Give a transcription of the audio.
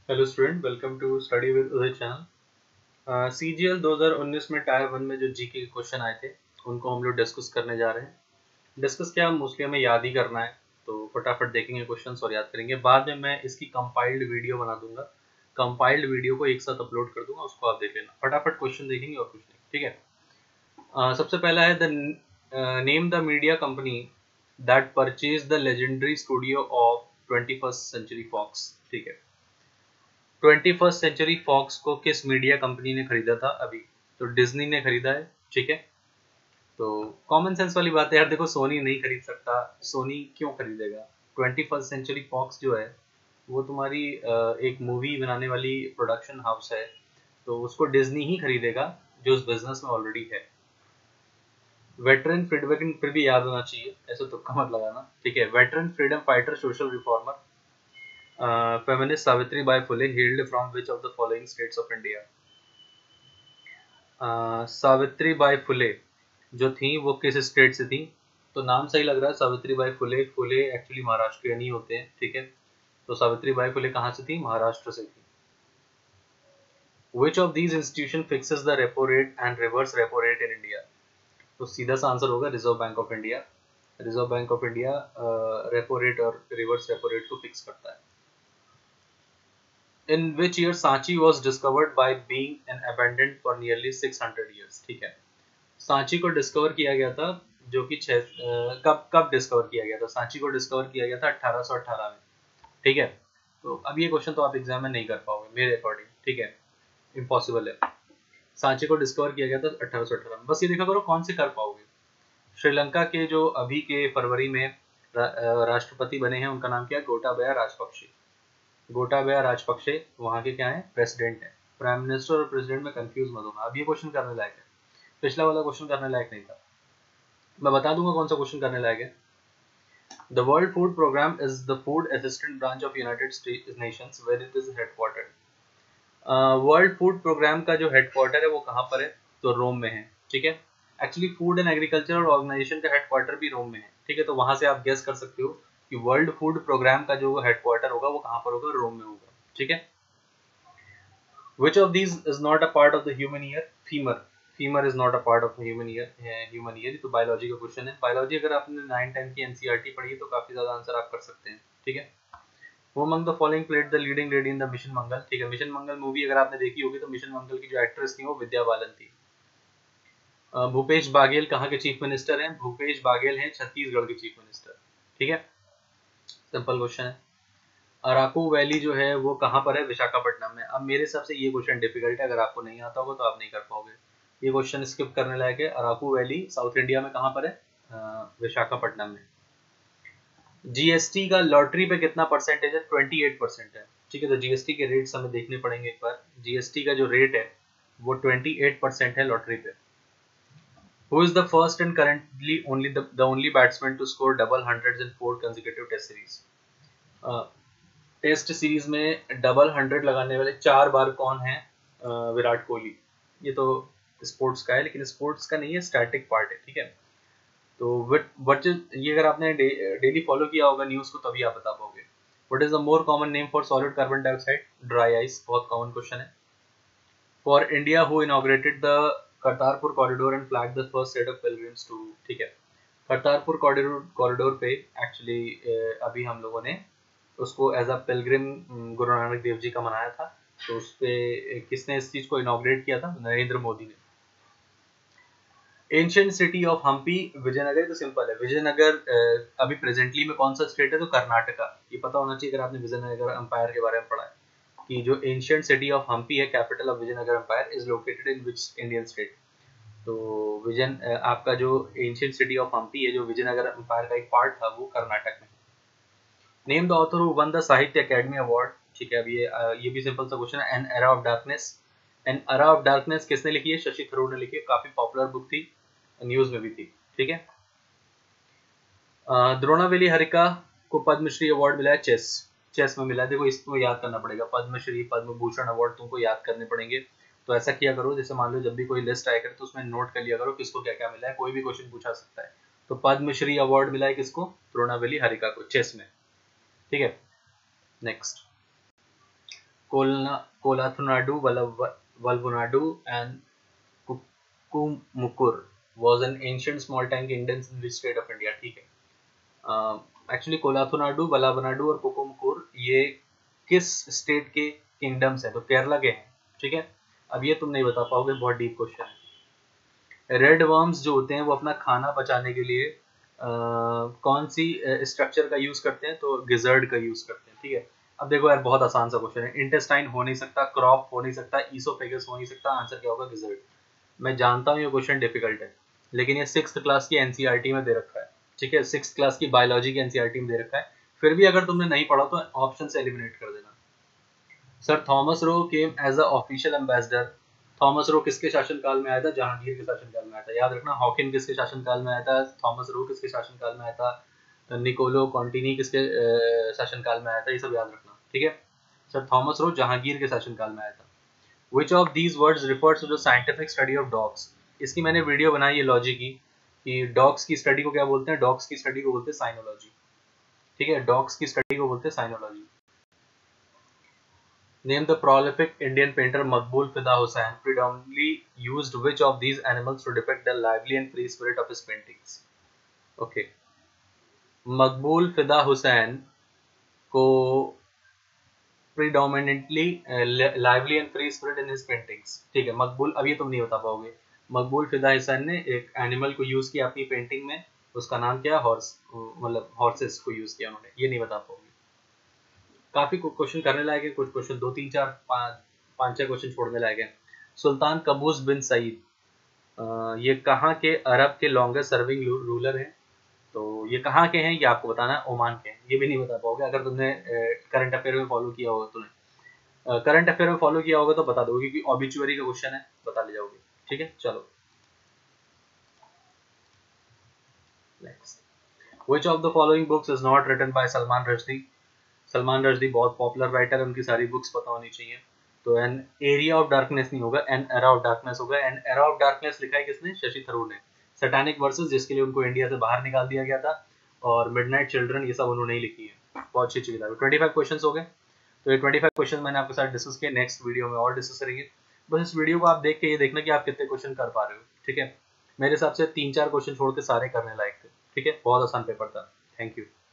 Hello student, welcome to study with Uday channel. CGL 2019 में tyre 1 में जो जीके के क्वेश्चन आए थे उनको हम लोग डिस्कस करने जा रहे हैं। डिस्कस क्या, मोस्टली हमें याद ही करना है, तो फटाफट देखेंगे क्वेश्चंस और याद करेंगे। बाद में मैं इसकी कंपाइल्ड वीडियो बना दूंगा, कंपाइल्ड वीडियो को एक साथ अपलोड कर दूंगा, उसको आप देख लेना। फटाफट क्वेश्चन देखेंगे और कुछ नहीं, ठीक है। सबसे पहला है the name the media company that purchase the legendary studio of 21st century fox. ठीक है, 21st सेंचुरी फॉक्स को किस मीडिया कंपनी ने खरीदा था अभी? तो डिज्नी ने खरीदा है, ठीक है। तो कॉमन सेंस वाली बात है यार, देखो सोनी नहीं खरीद सकता, सोनी क्यों खरीदेगा? 21st सेंचुरी फॉक्स जो है वो तुम्हारी एक मूवी बनाने वाली प्रोडक्शन हाउस है, तो उसको डिज्नी ही खरीदेगा जो उस बिजनेस में ऑलरेडी है। वेटरन फ्रीडम फिर भी याद होना चाहिए, ऐसे तुक्का मत लगाना, ठीक है। Veteran freedom fighter, social reformer, feminist Savitri Bai Phule held from which of the following states of India? Savitri Bai Phule जो थी वो किस स्टेट से थी? तो नाम सही लग रहा है, सावित्री बाई फुले। फुले एक्चुअली महाराष्ट्रियन ही होते हैं, ठीक है। तो सावित्री बाई फुले कहाँ से थी? महाराष्ट्र से थी। Which of these institution fixes the repo rate and reverse repo rate in India? तो सीधा सा आंसर होगा reserve bank of India. Reserve bank of India repo rate और रिवर्स रेपो रेट को फिक्स करता है। In which year Sanchi was discovered by being an abandoned for nearly 600 years? ठीक है, सांची को डिस्कवर किया गया था, जो कि कब कब डिस्कवर किया गया था? सांची को डिस्कवर किया गया था 1818 में, ठीक है। तो अब ये क्वेश्चन तो आप एग्जाम में नहीं कर पाओगे मेरे अकॉर्डिंग, ठीक है, इम्पॉसिबल है। सांची को डिस्कवर किया गया था 1818 में। बस ये देखा करो कौन से कर पाओगे। श्रीलंका के जो अभी के फरवरी में राष्ट्रपति बने हैं, उनका नाम क्या है? गोटाबया राजपक्षे। गोटाबया राजपक्षे वहाँ के क्या है? प्रेसिडेंट है। प्राइम मिनिस्टर और प्रेसिडेंट में कंफ्यूज मत होना। अब ये क्वेश्चन करने लायक है, पिछला वाला क्वेश्चन करने लायक नहीं था। मैं बता दूंगा कौन सा क्वेश्चन करने लायक है। The world food programme is the food assistant branch of united nations where it is headquartered. World food programme का जो हेडक्वार्टर है वो कहाँ पर है? तो रोम में है, ठीक है। Actually food and agriculture organisation का हेडक्वार्टर भी रोम में है, ठीक है। तो वहां से आप गेस कर सकते हो कि वर्ल्ड फूड प्रोग्राम का जो हेडक्वार्टर होगा वो कहाँ पर होगा? रोम में होगा, ठीक है। Which of these is not a part of the human ear? Femur. Femur is not a part of the human ear. Human ear तो बायोलॉजी का क्वेश्चन है। बायोलॉजी अगर आपने 9-10 की एनसीईआरटी पढ़ी है तो काफी ज्यादा आंसर आप कर सकते हैं, ठीक है। Who among the following played the leading lady in the mission Mangal? ठीक है, मिशन मंगल मूवी अगर आपने देखी होगी तो मिशन मंगल की जो एक्ट्रेस थी वो विद्या बालन थी। भूपेश बाघेल कहाँ के चीफ मिनिस्टर हैं? भूपेश बाघेल हैं छत्तीसगढ़ के चीफ मिनिस्टर, ठीक है। सिंपल क्वेश्चन है। अराकू वैली जो है वो कहाँ पर है? विशाखापट्टनम में। अब मेरे हिसाब से ये क्वेश्चन डिफिकल्ट है, अगर आपको नहीं आता होगा तो आप नहीं कर पाओगे। ये क्वेश्चन स्किप करने लायक है। अराकू वैली साउथ इंडिया में कहाँ पर है? विशाखापट्टनम में। जीएसटी का लॉटरी पे कितना परसेंटेज है? 28% है, ठीक है। तो जीएसटी के रेट्स हमें देखने पड़ेंगे एक बार। जीएसटी का जो रेट है वो 28% है लॉटरी पे। Who is the first and currently only the only batsman to score double hundreds in 4 consecutive test series? Test series में डबल 100 लगाने वाले 4 बार कौन है? विराट कोहली। ये तो स्पोर्ट्स का है, लेकिन स्पोर्ट्स का नहीं है, स्टैटिक पार्ट है, ठीक है। तो वट ये अगर आपने डेली फॉलो किया होगा न्यूज को तभी आप बता पाओगे। What is the more common name for solid carbon dioxide? Dry ice. बहुत कॉमन क्वेश्चन है। For India who inaugurated the Kartarpur corridor and flag the first set of pilgrims to? ठीक है, करतारपुर कॉरिडोर पे एक्चुअली अभी हम लोगों ने उसको as a Pilgrim Guru Nanak Dev ji का मनाया था। तो उस पे किसने इस चीज को इनॉग्रेट किया था? नरेंद्र मोदी ने। Ancient city of Hampi Vijayanagar. तो सिंपल है, विजयनगर अभी प्रेजेंटली में कौन सा स्टेट है? तो कर्नाटका। ये पता होना चाहिए अगर आपने विजयनगर एम्पायर के बारे में पढ़ा है, कि जो एंशियंट सिटी ऑफ हम्पी है, capital of Vijayanagar empire, is located in which Indian state? तो आपका जो एंशियंट सिटी ऑफ हम्पी है, जो विजयनगर एम्पायर का एक पार्ट था, वो कर्नाटक में। Name the author who won the Sahitya Akademi award. ठीक है, अब ये भी सिंपल सा क्वेश्चन है। An era of darkness. An era of darkness किसने लिखी है? शशि थरूर ने लिखी है। काफी पॉपुलर बुक थी, न्यूज में भी थी, ठीक है। द्रोणावेली हरिका को पद्मश्री अवार्ड मिला है चेस। चेस में मिला है। देखो इसको याद करना पड़ेगा, पद्मश्री पद्म भूषण अवार्ड तुमको याद करने पड़ेंगे। तो ऐसा किया करो, जैसे मान लो जब भी कोई लिस्ट आया करे तो उसमें नोट कर लिया करो किसको क्या क्या मिला है, कोई भी क्वेश्चन पूछा सकता है। तो पद्मश्री अवार्ड मिला है किसको? द्रोणावेली हरिका को, चेस में, ठीक है। Next Kolathunadu, Valvanadu and Kukumukur was an ancient small time kingdoms in which state of India. ठीक है, एक्चुअली कोलाथुनाडु, वल्लभनाडु और कुकुमुकुर ये किस स्टेट के किंगडम्स हैं? तो केरला के हैं। ठीक है, अब ये तुम नहीं बता पाओगे, बहुत डीप क्वेश्चन है। रेड वर्म्स जो होते हैं वो अपना खाना बचाने के लिए कौन सी स्ट्रक्चर का यूज करते हैं? तो गिजर्ड का यूज करते हैं। ठीक है, अब देखो यार बहुत आसान सा क्वेश्चन है। इंटेस्टाइन हो नहीं सकता, क्रॉप हो नहीं सकता, ईसोफेगस हो नहीं सकता, आंसर क्या होगा? गिजर्ड। मैं जानता हूँ ये क्वेश्चन डिफिकल्ट है, लेकिन ये 6th क्लास की एनसीईआरटी में दे रखा है। ठीक है, 6th क्लास की बायोलॉजी की एनसीईआरटी में दे रखा है। फिर भी अगर तुमने नहीं पढ़ा तो ऑप्शन से एलिमिनेट कर देना। Sir Thomas Roe came as a official ambassador. Thomas Roe किसके शासनकाल में आया था? जहांगीर के शासनकाल में आया था। याद रखना, हॉकिन किसके शासनकाल में आया था? थॉमस रो किसके शासनकाल में आया था? निकोलो कॉन्टिनी किसके शासनकाल में आया था? ये सब याद रखना। ठीक है सर, थॉमस रो जहांगीर के शासनकाल में आया था। Which of these words refers to the scientific study of dogs? इसकी मैंने वीडियो बनाई है लॉजी की, कि डॉग्स की स्टडी को क्या बोलते हैं? डॉग्स की स्टडी को बोलते हैं साइनोलॉजी। ठीक है, डॉग्स की स्टडी को बोलते हैं साइनोलॉजी। Name the prolific Indian painter Maqbool Fida Hussain predominantly used which of these animals to depict the lively and free spirit of his paintings? Okay, मकबूल फिदा हुसैन को predominantly lively and free spirit in his paintings। ठीक है, मकबूल, अब ये तुम नहीं बता पाओगे। मकबूल फिदा हुसैन ने एक एनिमल को यूज किया अपनी पेंटिंग में, उसका नाम क्या? हॉर्स, मतलब हॉर्सेस को यूज किया उन्होंने। ये नहीं बता पाओगे। काफी क्वेश्चन करने लायक है, कुछ क्वेश्चन 2 3 4 5 6 क्वेश्चन छोड़ने लायक है। सुल्तान कबूस बिन सईद, ये कहाँ के अरब के लॉन्गेस्ट सर्विंग रूलर हैं? तो ये कहाँ के हैं ये आपको बताना है, ओमान के हैं। ये भी नहीं बता पाओगे अगर तुमने करंट अफेयर में फॉलो किया होगा। तुमने करंट अफेयर में फॉलो किया होगा तो बता दोगे, क्योंकि ऑबिचुअरी का क्वेश्चन है, बता ले जाओगे। ठीक है, चलो next. Which of the following books is not written by Salman Rushdie? Salman Rushdie बहुत पॉपुलर राइटर है, उनकी सारी बुक्स पता होनी चाहिए। तो एन एरिया ऑफ डार्कनेस नहीं होगा, एन एरा ऑफ डार्कनेस होगा। एन एरा ऑफ डार्कनेस लिखा है किसने? शशि थरूर ने। सैटेनिक वर्सेस, जिसके लिए उनको इंडिया से बाहर निकाल दिया गया था, और मिडनाइट चिल्ड्रन, ये सब उन्होंने ही लिखी है। बहुत अच्छी किताब है। 25 क्वेश्चन हो गए। तो ये 25 क्वेश्चन मैंने आपके साथ डिस्कस किए। नेक्स्ट वीडियो में और डिस्कस करेंगे। बस इस वीडियो को आप देख के ये देखना कि आप कितने क्वेश्चन कर पा रहे हो। ठीक है, मेरे हिसाब से 3 4 क्वेश्चन छोड़ के सारे करने लायक थे। ठीक है, बहुत आसान पेपर था। Thank you.